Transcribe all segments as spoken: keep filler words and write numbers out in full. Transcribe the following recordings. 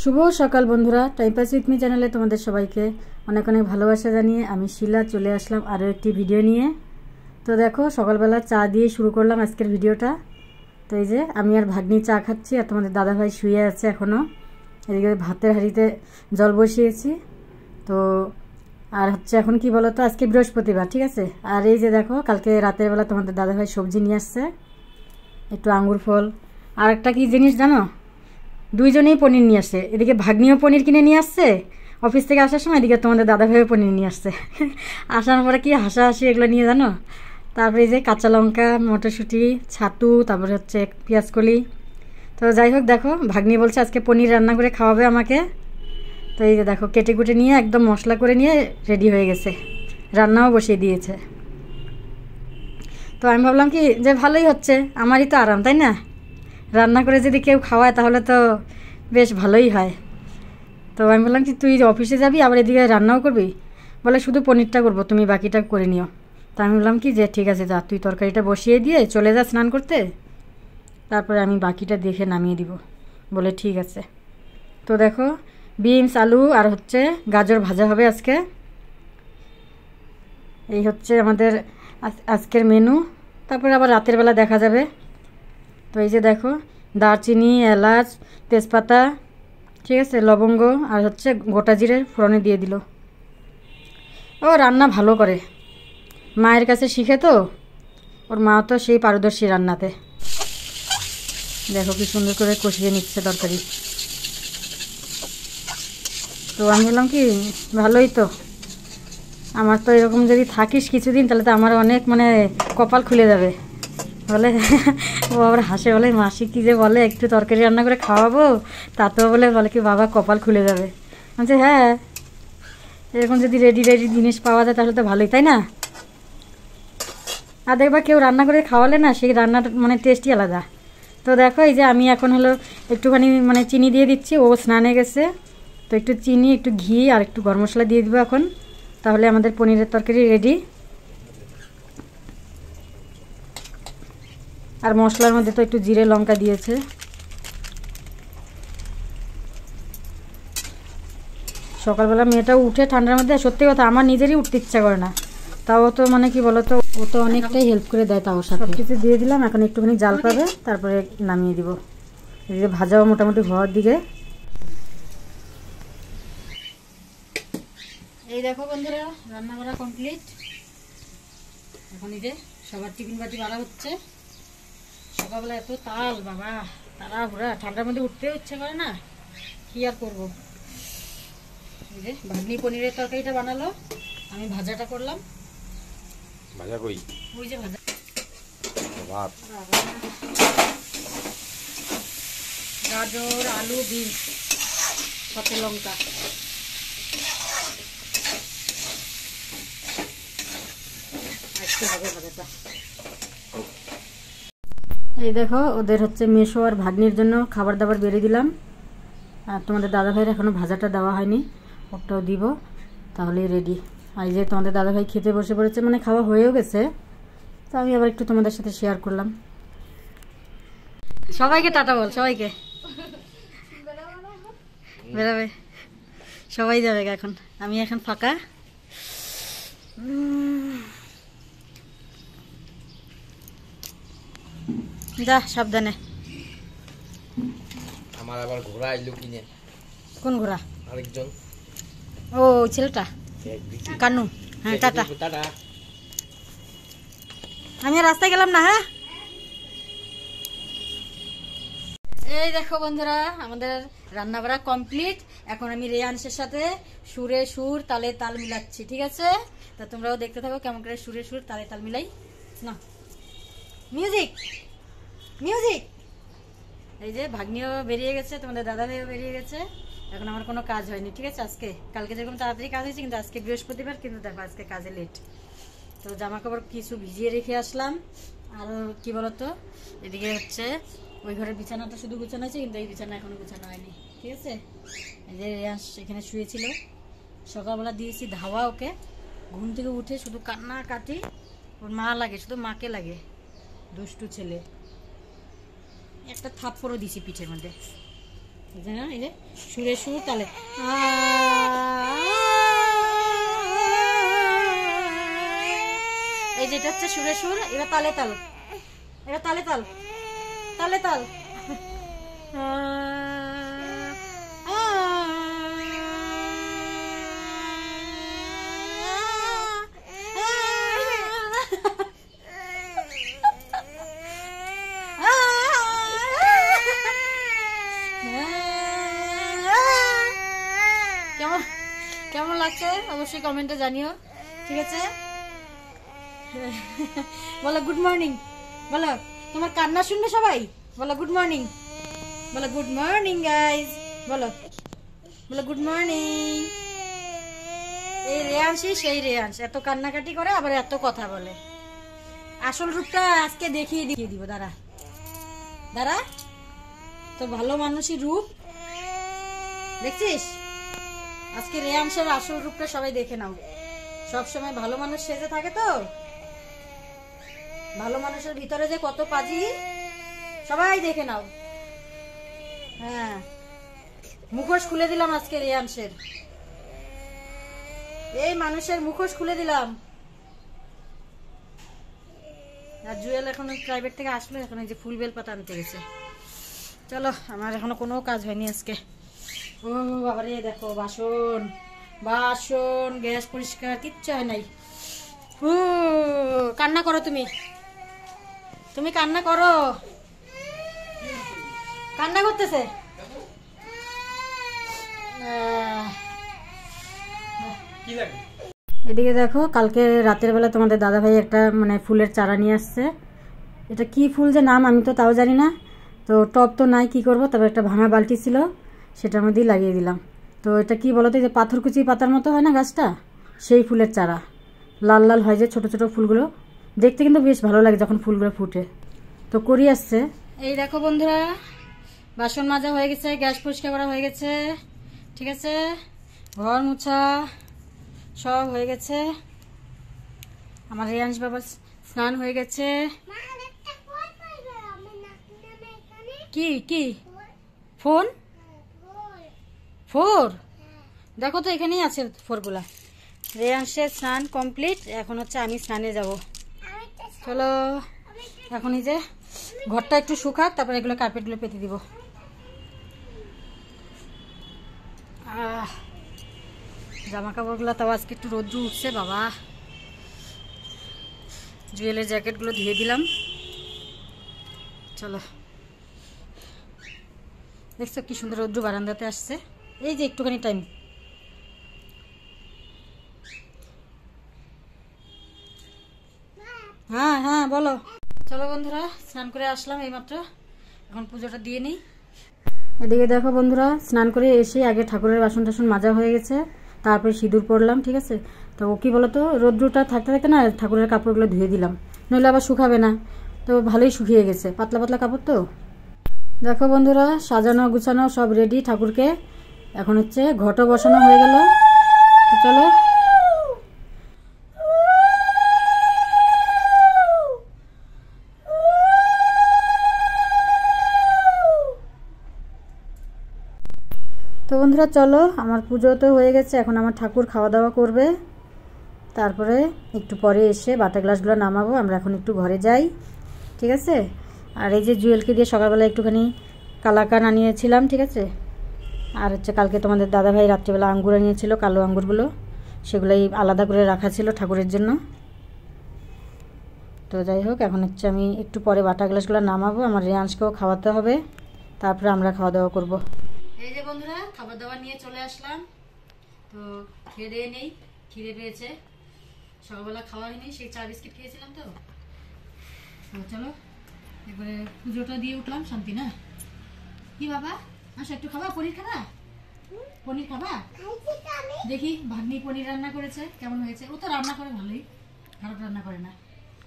শুভ সকাল বন্ধুরা, time pass with me চ্যানেলে তোমাদের সবাইকে অনেক অনেক ভালোবাসা জানিয়ে আমি শিলা চলে আসলাম আরও একটি ভিডিও নিয়ে। তো দেখো, সকালবেলা চা দিয়ে শুরু করলাম আজকের ভিডিওটা। তো এই যে আমি আর ভাগ্নি চা খাচ্ছি, আর তোমাদের দাদাভাই শুয়ে আছে এখনও। এদিকে ভাতের হাঁড়িতে জল বসিয়েছি। তো আর হচ্ছে এখন কি বলো তো, আজকে বৃহস্পতিবার, ঠিক আছে। আর এই যে দেখো, কালকে রাতের বেলা তোমাদের দাদাভাই সবজি নিয়ে আসছে, একটু আঙ্গুর ফল আর একটা কি জিনিস জানো, দুইজনেই পনির নিয়ে আসছে। এদিকে ভাগ্নিও পনির কিনে নিয়ে আসছে অফিস থেকে আসার সময়, এদিকে তোমাদের দাদাভাইও পনির নিয়ে আসছে। আসার পরে কি হাসাহাসি এগুলো নিয়ে জানো। তারপরে এই যে কাঁচা লঙ্কা, মটরশুঁটি, ছাতু, তারপরে হচ্ছে পেঁয়াজকলি। তো যাই হোক, দেখো ভাগ্নি বলছে আজকে পনির রান্না করে খাওয়াবে আমাকে। তো এই যে দেখো, কেটে কুটে নিয়ে একদম মশলা করে নিয়ে রেডি হয়ে গেছে, রান্নাও বসিয়ে দিয়েছে। তো আমি ভাবলাম কি যে ভালোই হচ্ছে, আমারই তো আরাম, তাই না? রান্না করে যদি কেউ খাওয়ায় তাহলে তো বেশ ভালোই হয়। তো আমি বললাম কি তুই অফিসে যাবি আবার এদিকে রান্নাও করবি? বলে শুধু পনিরটা করবো, তুমি বাকিটা করে নিও। তা আমি বললাম কি যে ঠিক আছে, যা তুই তরকারিটা বসিয়ে দিয়ে চলে যা স্নান করতে, তারপরে আমি বাকিটা দেখে নামিয়ে দিব। বলে ঠিক আছে। তো দেখো, বিনস, আলু আর হচ্ছে গাজর ভাজা হবে আজকে। এই হচ্ছে আমাদের আজকের মেনু। তারপরে আবার রাতের বেলা দেখা যাবে। তো এই যে দেখো, দারচিনি, এলাচ, তেজপাতা, ঠিক আছে, লবঙ্গ আর হচ্ছে গোটা জিরে ফোড়নে দিয়ে দিল। ও রান্না ভালো করে, মায়ের কাছে শিখে তো, ওর মা তো সেই পারদর্শী রান্নাতে। দেখো কি সুন্দর করে কষিয়ে নিচ্ছে তরকারি। তো আমি বললাম কি ভালোই তো, আমার তো এরকম যদি থাকিস কিছুদিন তাহলে তো আমার অনেক মানে কপাল খুলে যাবে। বলে ও আবার হাসে, বলে মাসি কী যে বলে একটু তরকারি রান্না করে খাওয়াবো, তাতেও বলে বলে কি বাবা কপাল খুলে যাবে। বলছে হ্যাঁ, এরকম যদি রেডি রেডি জিনিস পাওয়া যায় তাহলে তো ভালোই, তাই না? আর দেখবা কেউ রান্না করে খাওয়ালে না, সেই রান্নাটা মানে টেস্টই আলাদা। তো দেখো এই যে আমি এখন হলো একটুখানি মানে চিনি দিয়ে দিচ্ছি, ও স্নানে গেছে। তো একটু চিনি, একটু ঘি আর একটু গরম মশলা দিয়ে দিব এখন, তাহলে আমাদের পনিরের তরকারি রেডি। আর মশলার মধ্যে তো একটু জিরে লঙ্কা দিয়েছে। সকালবেলা মেয়েটাও উঠে ঠান্ডার মধ্যে, সত্যি কথা আমার নিজেরই উঠতে ইচ্ছা করে না, তাও তো মানে কি বলতো, ও তো অনেকটাই হেল্প করে দেয়। তাও সব কিছু দিয়ে দিলাম, এখন একটুখানি জাল পাবে, তারপরে নামিয়ে দিব। এদিকে ভাজাও মোটামুটি হওয়ার দিকে। এই দেখো বন্ধুরা, রান্না করা কমপ্লিট। এখন এই যে সবার টিফিন বাটি বাড়া হচ্ছে। সকালবেলা এত তাল বাবা, তারা ঘোরা, ঠান্ডার মধ্যে উঠতেও ইচ্ছে করে না, কি আর করবো। এই যে ভাগ্নি পনিরের তরকারিটা বানালো, আমি ভাজাটা করলাম। ভাজা কই? ওই যে ভাজা ভাত, গাজর, আলু, বিনস, সাথে লঙ্কা। আজকে হবে ভাজাটা। এই দেখো, ওদের হচ্ছে মেশো আর ভাগ্নির জন্য খাবার দাবার বেড়ে দিলাম। আর তোমাদের দাদাভাইয়ের এখনও ভাজাটা দেওয়া হয়নি, ওটাও দিব, তাহলেই রেডি। আর এই যে তোমাদের দাদাভাই খেতে বসে পড়েছে, মানে খাওয়া হয়েও গেছে। তো আমি আবার একটু তোমাদের সাথে শেয়ার করলাম। সবাইকে টাটা বল, সবাইকে বেরোবে, সবাই যাবে এখন, আমি এখন ফাঁকা। যা সাবধানে। আমার আবার ঘোড়া আইলো কিনে। কোন ঘোড়া? আরেকজন, ও ছেলেটা কানু। হ্যাঁ টাটা টাটা। আমি রাস্তায় গেলাম না। হ্যাঁ, এই দেখো বন্ধুরা, আমাদের রান্না বাড়া কমপ্লিট। এখন আমি রেয়ান্সের সাথে সুরে সুর তালে তাল মিলাচ্ছি, ঠিক আছে? তা তোমরাও দেখতে থাকো কেমন করে সুরে সুর তালে তাল মিলাই না। Music music. এই যে ভাগ্নিও বেরিয়ে গেছে, তোমাদের দাদা ভাইও বেরিয়ে গেছে। এখন আমার কোনো কাজ হয়নি, ঠিক আছে? আজকে কালকে যেরকম তাড়াতাড়ি কাজ হয়েছে, কিন্তু আজকে বৃহস্পতিবার, কিন্তু দেখো আজকে কাজে লেট। তো জামা কাপড় কিছু ভিজিয়ে রেখে আসলাম। আর কি বলতো, এদিকে হচ্ছে ওই ঘরের বিছানাটা শুধু গুছানো আছে, কিন্তু এই বিছানা এখনো গুছানো হয়নি, ঠিক আছে? এই যে রেয়াস এখানে শুয়েছিল, সকালবেলা দিয়েছি ধাওয়া ওকে, ঘুম থেকে উঠে শুধু কান্না কাটি, ওর মা লাগে, শুধু মাকে লাগে, দুষ্টু ছেলে। একটা থাপ্পড়ও দিছি পিঠের মধ্যে। না এই যে সুরে সুর তালে এই যেটা হচ্ছে সুরে সুর, এবার তালে তাল, এবার তালে তাল, তালে তাল। কেমন কেমন লাগছে অবশ্যই কমেন্টে জানিও, ঠিক আছে? বলো গুড মর্নিং, বলো তোমার কান্না শুনবে সবাই, বলো গুড মর্নিং, বলো গুড মর্নিং গাইজ, বলো বলো গুড মর্নিং। এই রেয়াংশী সেই রেয়াংশ, এত কান্নাকাটি করে আবার এত কথা বলে। আসল রূপটা আজকে দেখিয়ে দেখিয়ে দিব, দাঁড়া দাঁড়া, তো ভালো মানুষই রূপ দেখছিস? আজকে রেয়াংশের আসল রূপটা সবাই দেখে নাও। সবসময় ভালো মানুষ সেজে থাকে, তো ভালো মানুষের ভিতরে যে কত পাজি সবাই দেখে নাও। হ্যাঁ, মুখোশ খুলে দিলাম আজকে রেয়াংশের, এই মানুষের মুখোশ খুলে দিলাম। আর জুয়েল এখন প্রাইভেট থেকে আসলো, এখন এই যে ফুল বেল পাতা আনতে গেছে। চলো, আমার এখনো কোনো কাজ হয়নি আজকে। ও বাবারে, দেখো বাসন বাসন গ্যাস পরিষ্কার কিচ্ছু হয় নাই। ও কান্না করো তুমি, তুমি কান্না করো, কান্না করতেছে। এদিকে দেখো, কালকে রাতের বেলা তোমাদের দাদা ভাই একটা মানে ফুলের চারা নিয়ে আসছে। এটা কি ফুল যে নাম আমি তো তাও জানি না। তো টব তো নাই, কি করব, তবে একটা ভাঙা বালতি ছিল, সেটার মধ্যেই লাগিয়ে দিলাম। তো এটা কি বলতো, যে পাথরকুচি পাতার মতো হয় না গাছটা, সেই ফুলের চারা, লাল লাল হয় যে ছোট ছোট ফুলগুলো, দেখতে কিন্তু বেশ ভালো লাগে যখন ফুলগুলো ফুটে। তো করি আসছে। এই দেখো বন্ধুরা, বাসন মাজা হয়ে গেছে, গ্যাস পরিষ্কার করা হয়ে গেছে, ঠিক আছে, ঘর মোছা সব হয়ে গেছে। আমার রেয়াংশ বাবার স্নান হয়ে গেছে। কি কি ফোন? ফোর দেখো তো, এখানেই আছে ফোরগুলা। রেয়াংশের স্নান কমপ্লিট, এখন হচ্ছে আমি স্নানে যাব। চলো, এখন এই যে ঘরটা একটু শুকাক, তারপরে এগুলো কার্পেটগুলো পেতে দিব। জামা কাপড়গুলো তাও আজকে একটু রোদ্রু উঠছে বাবা। জুয়েলের জ্যাকেটগুলো ধুয়ে দিলাম। চলো, দেখছো কি সুন্দর রোদ্রু বারান্দাতে আসছে, এই যে একটুখানি টাইম। হ্যাঁ হ্যাঁ বলো। চলো বন্ধুরা, স্নান করে আসলাম এইমাত্র, এখন পুজোটা দিয়ে নিই। এদিকে দেখো বন্ধুরা, স্নান করে এসে আগে ঠাকুরের বাসন টাসন মাজা হয়ে গেছে, তারপরে সিঁদুর পরলাম, ঠিক আছে। তো কি বলতো, রোদ্রুটা থাকতে থাকতে না ঠাকুরের কাপড়গুলো ধুয়ে দিলাম, নইলে আবার শুকাবে না। তো ভালোই শুকিয়ে গেছে, পাতলা পাতলা কাপড় তো। দেখো বন্ধুরা, সাজানো গুছানো সব রেডি ঠাকুরকে, এখন হচ্ছে ঘটও বসানো হয়ে গেল। তো চলো, তো বন্ধুরা চলো, আমার পুজো তো হয়ে গেছে, এখন আমার ঠাকুর খাওয়া দাওয়া করবে, তারপরে একটু পরে এসে বাটা গ্লাসগুলো নামাবো। আমরা এখন একটু ঘরে যাই, ঠিক আছে। আর এই যে জুয়েলকে দিয়ে সকালবেলা একটুখানি কালাকান আনিয়েছিলাম, ঠিক আছে। আর হচ্ছে কালকে তোমাদের দাদাভাই রাত্রিবেলা আঙ্গুর আনিয়েছিল, কালো আঙ্গুরগুলো, সেগুলোই আলাদা করে রাখা ছিল ঠাকুরের জন্য। তো যাই হোক, এখন হচ্ছে আমি একটু পরে বাটা গ্লাসগুলো নামাবো, আমার রেয়াংশকেও খাওয়াতে হবে, তারপরে আমরা খাওয়া দাওয়া করবো। এই যে বন্ধুরা, খাবার দাবার নিয়ে চলে আসলাম। তো খেয়ে দিয়ে নেই, খিদে পেয়েছে, সকালবেলা খাওয়া হয়নি, সেই চা বিস্কিট খেয়েছিলাম। তো চলো, এবারে পুজোটা দিয়ে উঠলাম, শান্তি না? কি বাবা, আসো একটু খাবা, পনির খাবা? পনির খাবা? দেখি ভাগ্নি পনির রান্না করেছে, কেমন হয়েছে? ও তো রান্না করে ভালোই, খারাপ রান্না করে না।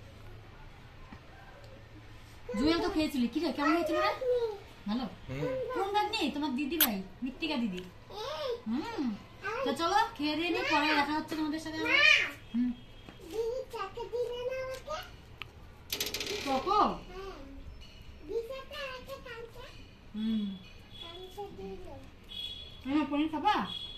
জুয়েল তো খেয়েছিলি, কি রে কেমন হয়েছিল রে? ভালো। কোন ভাগ্নি? তোমার দিদি ভাই, মৃত্তিকা দিদি। হুম, তো চলো খেয়ে দিয়ে নি, পরে দেখা হচ্ছে তোমাদের সাথে। হুম, হুম হ্যাঁ পনির খাবা?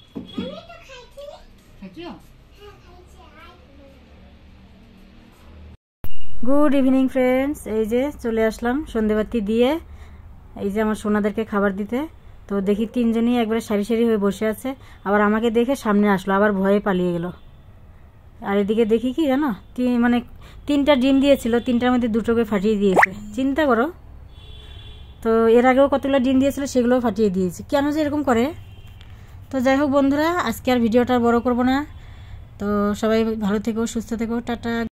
গুড ইভিনিং ফ্রেন্ডস, এই যে চলে আসলাম সন্ধেবাতি দিয়ে, এই যে আমার সোনাদেরকে খাবার দিতে। তো দেখি তিনজনই একবারে সারি সারি হয়ে বসে আছে, আবার আমাকে দেখে সামনে আসলো, আবার ভয়ে পালিয়ে গেল। আর এদিকে দেখি কি জানো, মানে তিনটা ডিম দিয়েছিল, তিনটার মধ্যে দুটোকে ফাটিয়ে দিয়েছে, চিন্তা করো। তো এর আগেও কতগুলো ডিম দিয়েছিল, সেগুলোও ফাটিয়ে দিয়েছে, কেন যে এরকম করে। তো যাই হোক বন্ধুরা, আজকে আর ভিডিওটা বড় করব না। তো সবাই ভালো থেকো, সুস্থ থেকো, টাটা।